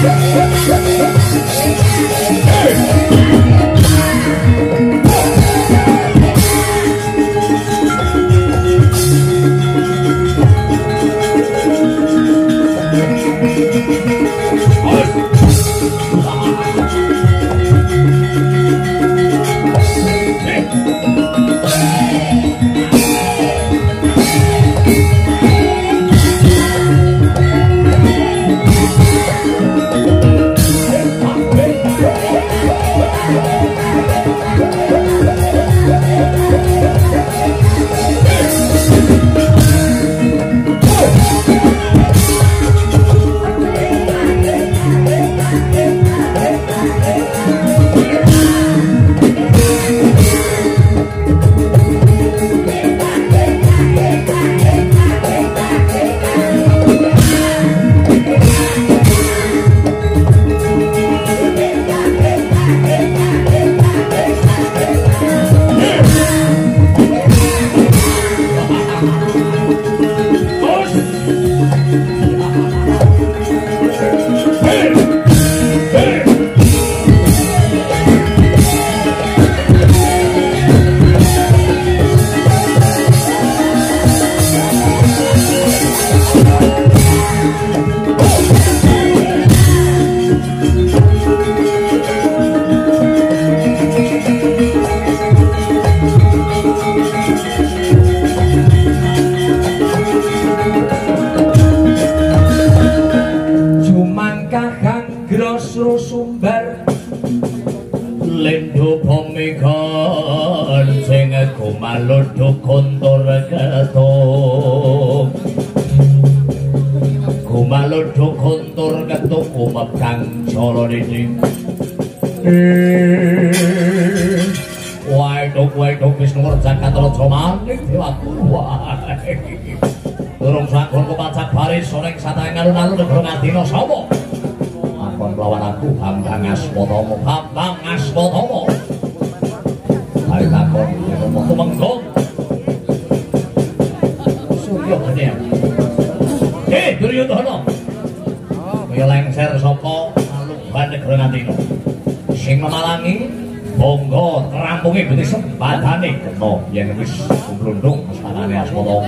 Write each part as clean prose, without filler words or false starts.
yang wis blundung sanane Aswatama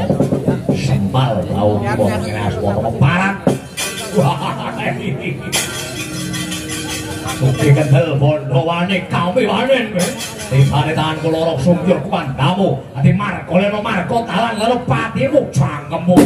sempal tau ngene Aswatama parat Suki kendel bondo wane kami wanen tibane tangan kula ora sumbyur kuwandamu ati marga leno marga talan leno patimu cangkemmu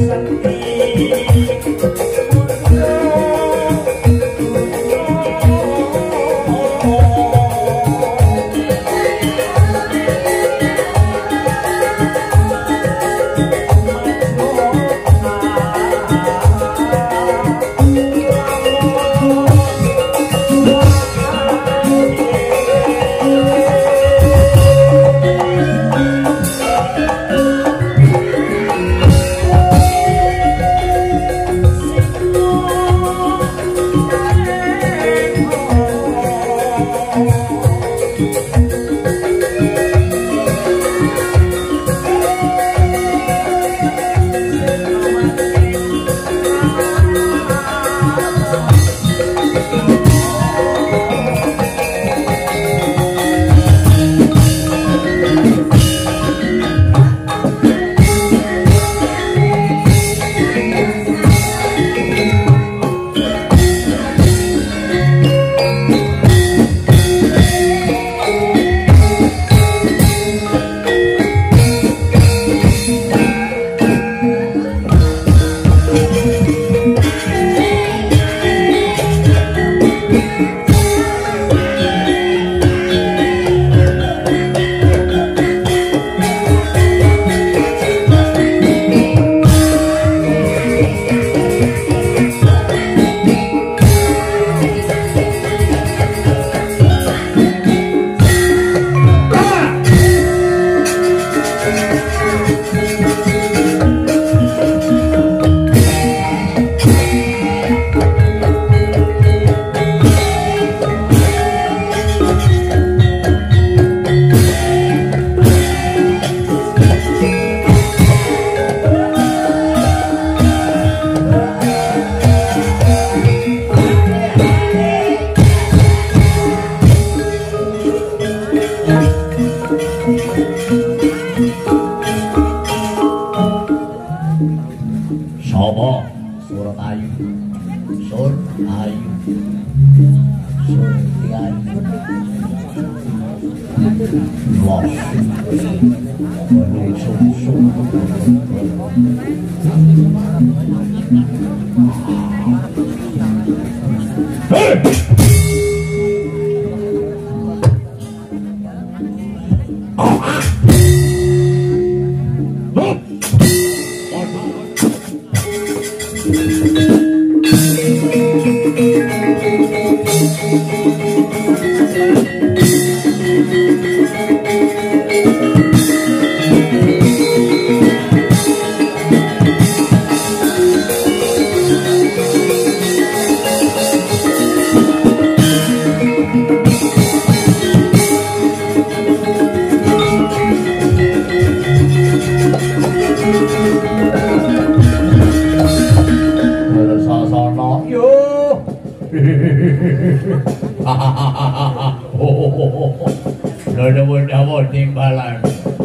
Dawa timbalan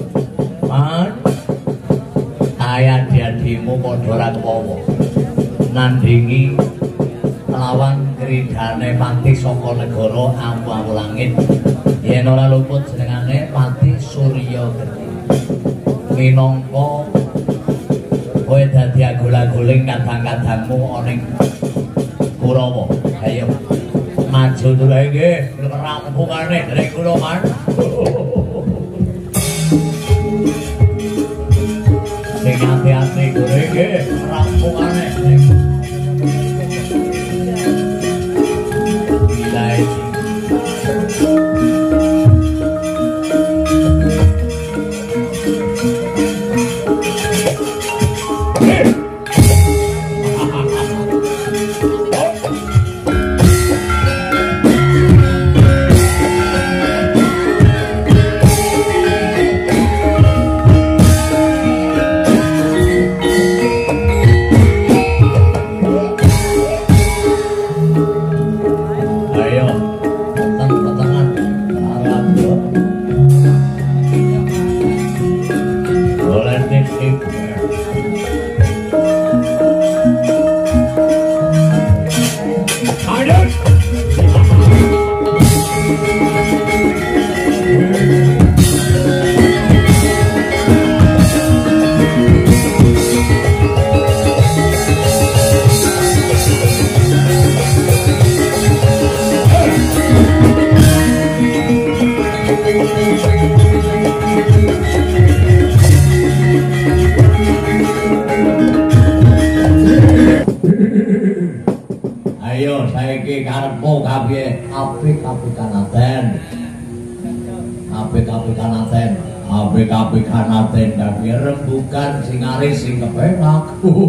man ayah diadimu padha rawa nandingi lawan kridane pati saka negara awu langit yen ora luput jenengane Pati Surya Gedi minangka kowe dadi agul-aguling kadang-kadangmu ana ing Kurawa ayo maju dulu nggih rampungane derek kula man sing ati-ati kula nggih rampungane Ayo saiki karepmu kabeh apik-apik kanaten. Apik-apik kanaten. Apik-apik kanaten kabeh rembugan sing aris sing kepenak.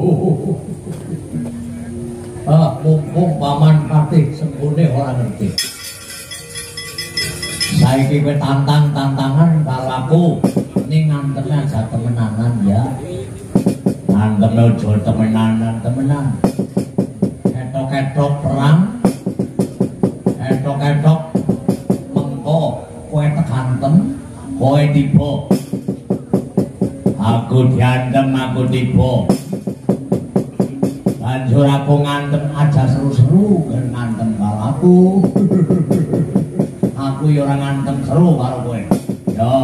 Mumpung paman patih sembune ora ngerti. Saiki kowe tantangan karo aku ning nganteme aja temenanan ya. Nganteme aja temenan. Ketok-ketok perang. Ketok-ketok mengko kowe tekantem, kowe tiba. Aku diantem, aku tiba. Banjur aku ngantem aja seru-seru kan ngantem karo aku. Aku ya ora ngantem seru karo kowe. Yo.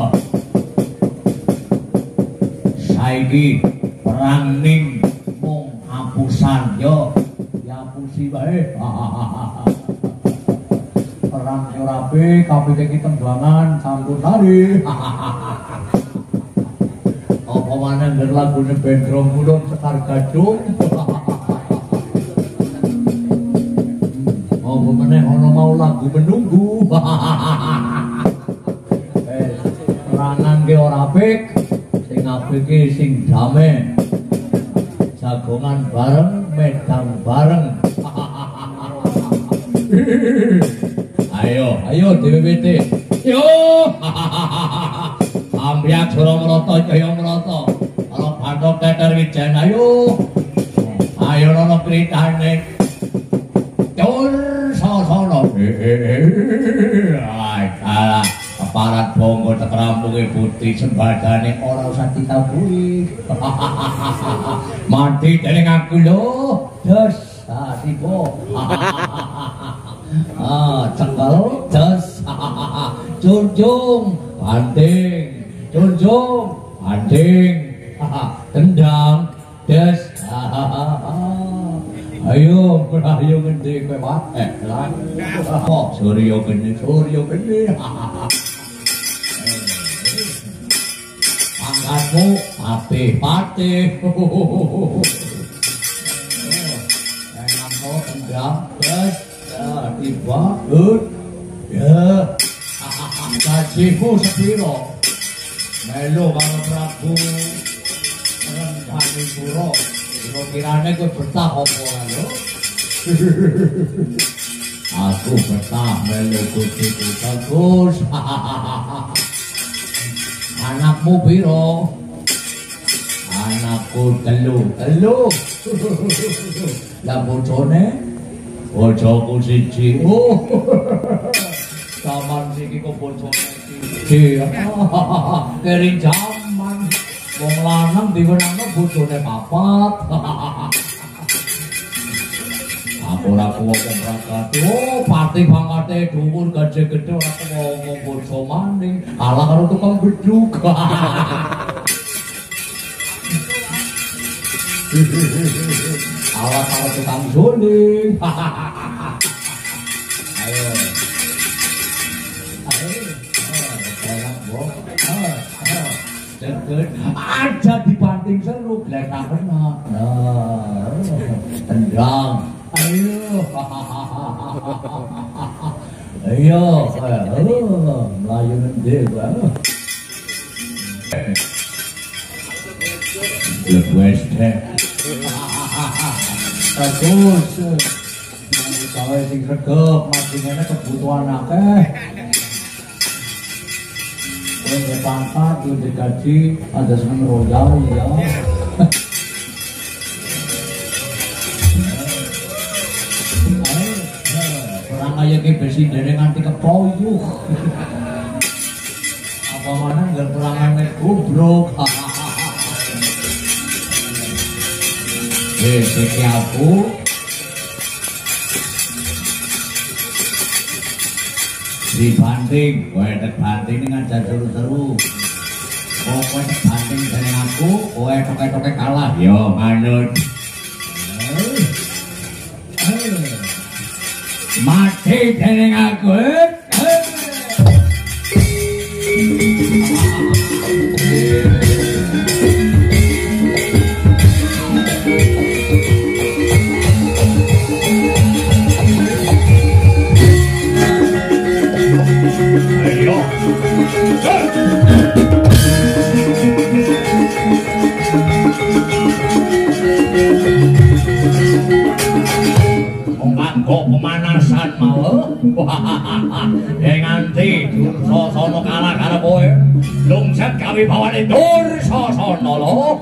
Saiki perang ning mung apusan yo. Ya apusi wae. Perang ora apik, kabeh iki temblangan campur sari. Apa maneh ngger lagune Bendrong Kulon Sekar Gadung. Apa meneh ana mau lagu menunggu. Perangan ge ora apik, sing apik ki sing damai. Jagongan bareng, medang bareng. Ayo DWT. Yo. Ambiak Sura Merata Jaya Merata. Karo Bathok Teter Wijen ayo. Ayo ana kritane. Tur sasana. Alah, aparat bonggo tekrampunge putih sembadane ora usah ditabuhi. Mati dening aku lho. Des, tiba. Cekel, des. Junjung, banting. Junjung, banting. Tendang, des. Ayo gede kowe wae lan. Kok Surya gede. Pangkatmu patih. Enak kok tendang, des. Tiba, ya. Gajimu sepiro? Melu karo Prabu Rendanipura. Kira-kirane kowe betah apa ora lho? Aku betah melu Gustiku bagus. Anakmu piro? Anakku telu. Lah bojone? Bojoku siji. Zaman siki kok bojone siji. Kering jaman. Wong lanang diwenangno bojone papat. Aku ora kuwong berangkat. Pati pangkate dhuwur gaje gedhe ora kuwong bojo maning. Alah karo tukang bedhug. Alah karo tukang suling. Ayo. Aja dibanting seru gletak enak. Tendang. Ayo. Melayu ngendi wae. Wes teh. Bagus. Gawe sing regep, masingane kebutuhan akeh. Ini pangkat, itu digaji, ada seneng royal ya. Orang kaya ke besi dari nganti kepoyuh. Apa mana nggak perangannya goblok. Siki aku. Dibanting, kowe tek banting ngajar seru-seru. Kowe tek banting dening aku, kowe toke-toke kalah. Yo manut. Mati dening aku. kanggo pemanasan mau. Nganti Dursasana kalah karo kowe. Lungsat kawibawane Dursasana lho.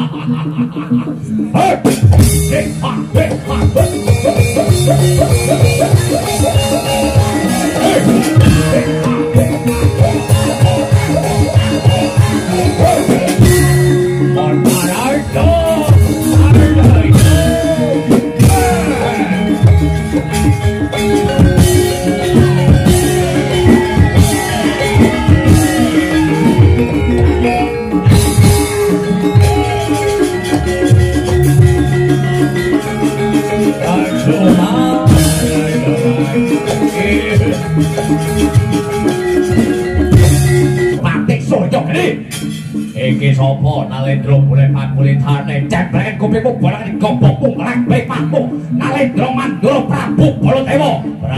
Iki sapa Nalendra boleh pakulitane cebreken kupingmu bolang digobokmu nglek pakmu Nalendra Mandura Prabu Baladewa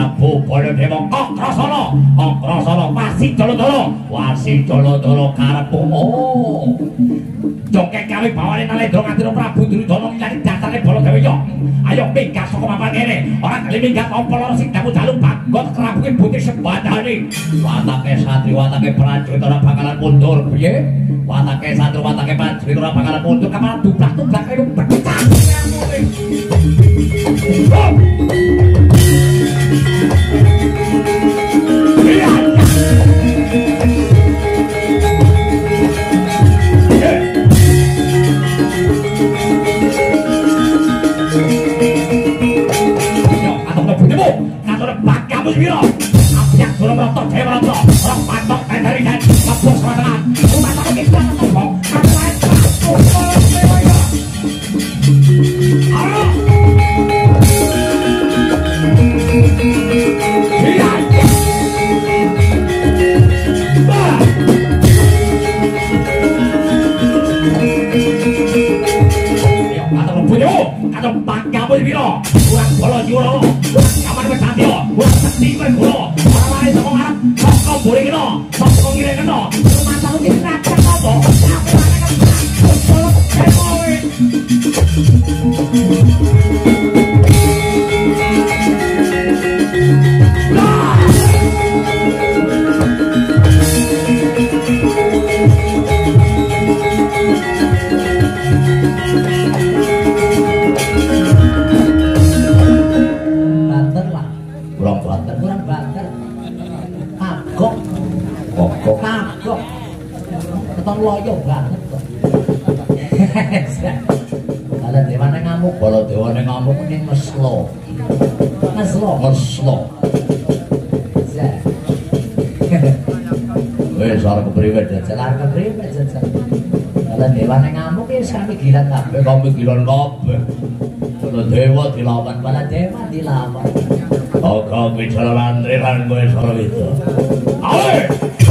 Kakrasana Wasijaladara karepmu jongkek kawi bawane Nalendra Mandura Prabu Duryudana nyari dasane Baladewa yo ayo minggat saka papan kene ora kali minggat apa lara sing damu dalu bagot krabuke putih sebadane watake satri watake prajurit ora bakalan mundur piye watake satri watake prajurit ora bakalan mundur kapal dublak-dublak kaya pecah Wiro, apyak durung rata dewa rata, ora patok dari dan mabuk serangan. Rumah sakit iki ana tombong, kapan dewa ya. Ayo. Iya. Bah. Yo, atau punya, atau pangkamu Wiro, kurang bola juro. Kapan wis santi yo. Tiba kulo, orang lain sama Arab, sokong boleh kena, sokong gila kena, rumah tahu di neraka apa? Ketong loyo banget kok. Baladewa ngamuk, Baladewa ngamuk ini meslo. Wes arep kepriwe jajal, arep kepriwe jajal. Baladewa ngamuk iki sami gilan kabeh, kami gilan kabeh. Baladewa dilawan, Baladewa dilawan. Oke, bicara lantri lan kowe sore itu. Awe!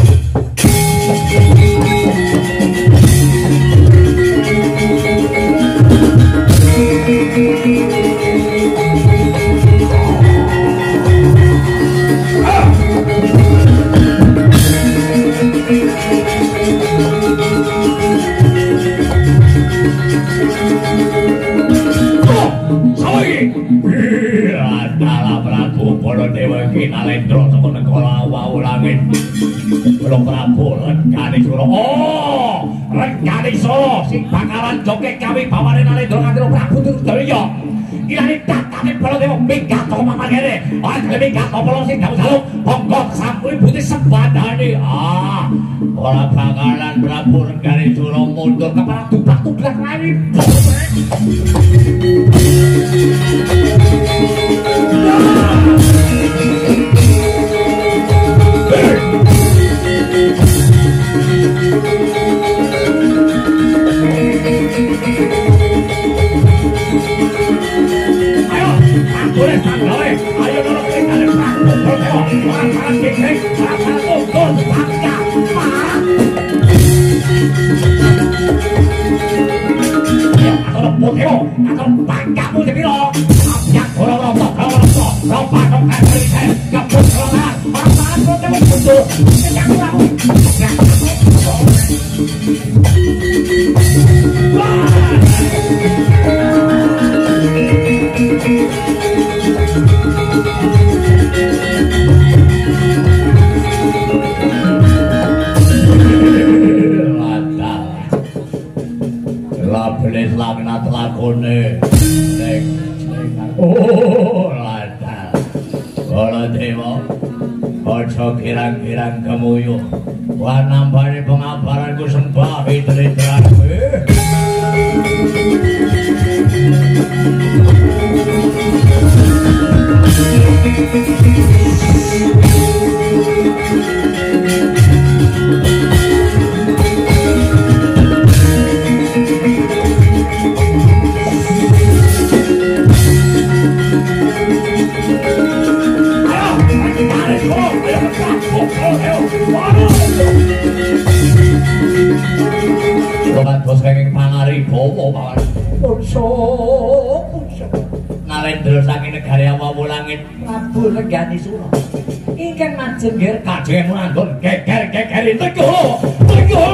Baladewa iki Nalendra saka negara wau langit. Belum Prabu Rencane Sura. Oh, Rencane Sura sing bakalan joget gawe bawane Nalendra Mandura Prabu Duryudana. Ilane tatane Baladewa minggat saka papan kene. Ora gelem minggat apa sing dawu jaluk monggo sampun putih sebadane. Ah, ora bakalan Prabu Rencane Sura mundur kepala dublak-dublak lari. Oh, lantar. Baladewa, aja kirang-kirang kemuyu. Wan nambani pengabaranku sembah itri-itriku. Bos kenging pangari bawa mawon. Pungso. Narendra saking negari awawu langit Prabu Renggani Sura. Ingkang majeng nggih kajeng manggon geger-geger tego. Tego.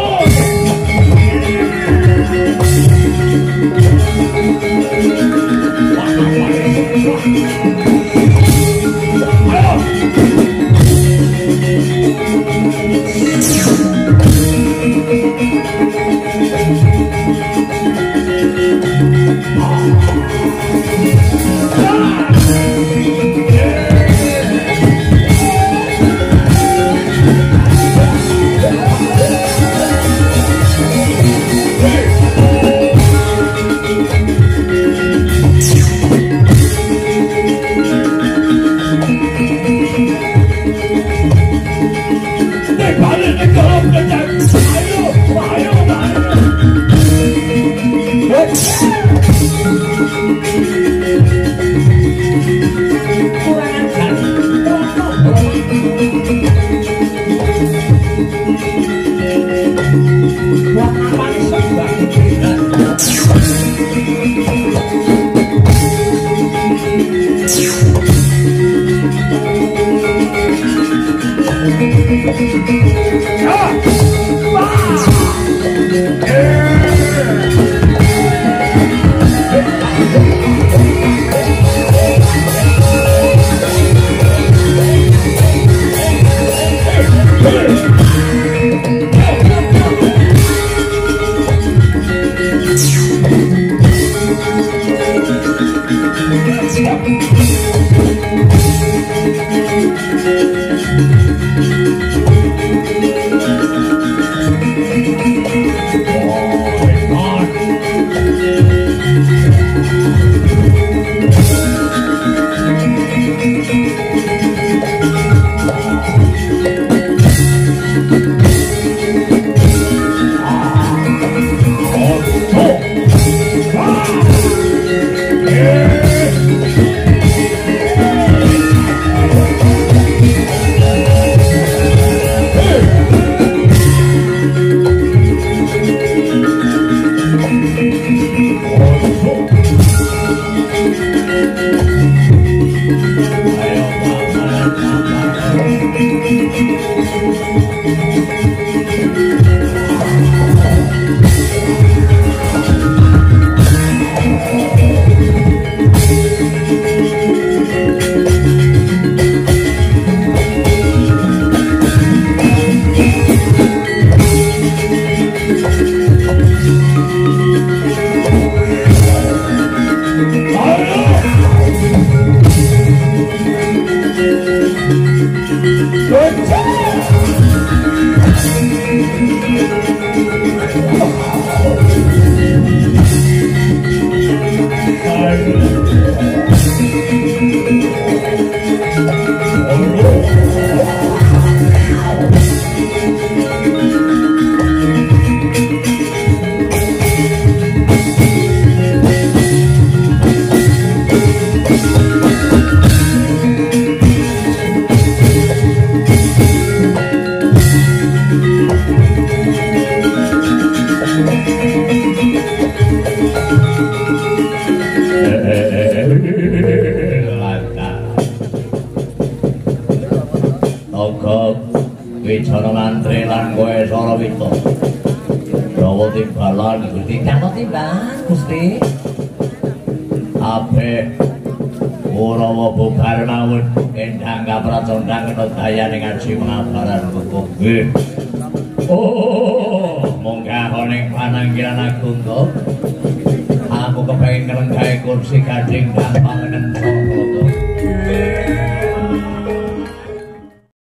Wicara ngantri lan kowe Sarawita. Rawa timbalan Gusti. Kanggo timbalan Gusti. Ape Urawa bubar mawon endang kapracondang kena dayane ngaji pengabaran kok nggih. Oh, munggah ning pananggilan agung to. aku kepengen ngelengkai kursi gading dan panganan sopo